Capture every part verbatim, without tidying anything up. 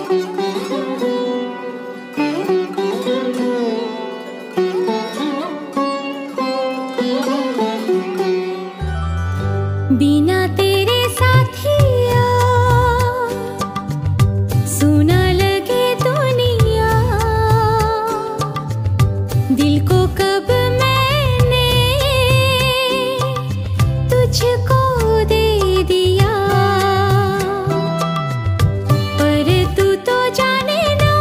बिना तेरे साथिया सुना लगे दुनिया, दिल को कब मैंने तुझको दे दिया। पर तू तो जाने ना,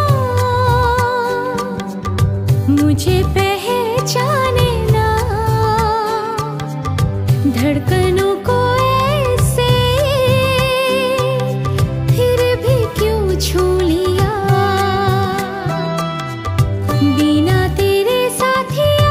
मुझे पहचाने ना, धड़कनों को ऐसे फिर भी क्यों छू लिया। बिना तेरे साथिया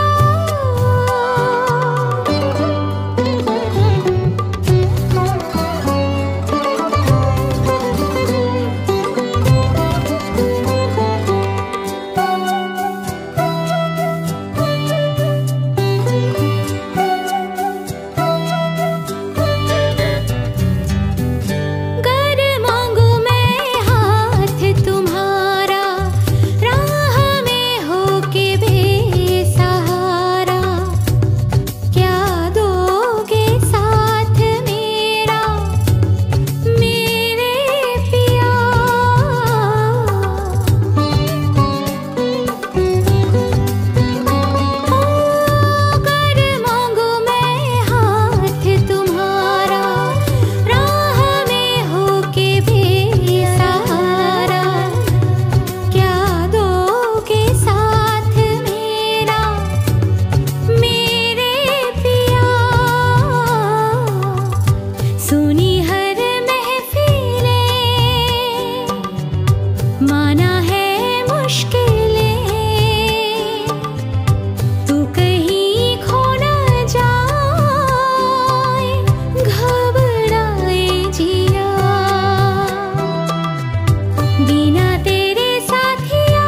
माना है मुश्किलें, तू कहीं खो न जाए, घबराए जिया। बिना तेरे साथिया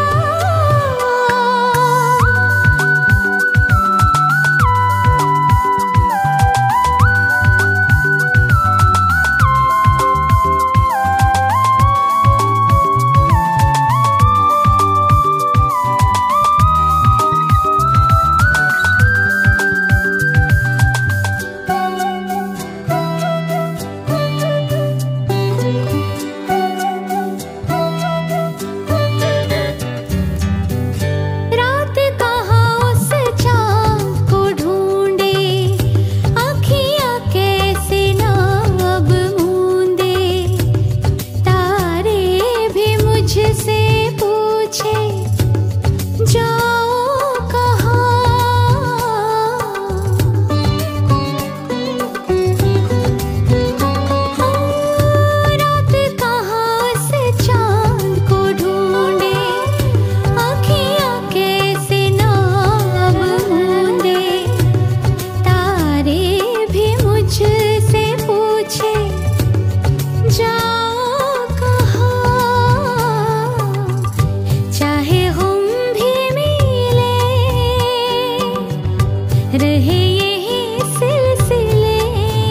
रहे यही सिलसिले,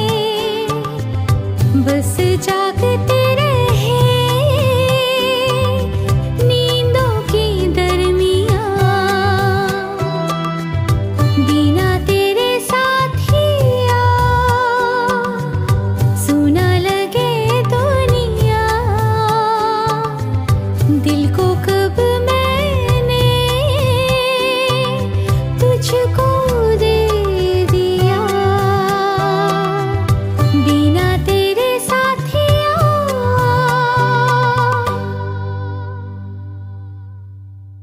बस जागते रहे नींदों की दरमियां। बिना तेरे साथिया सुना लगे दुनिया, दिल को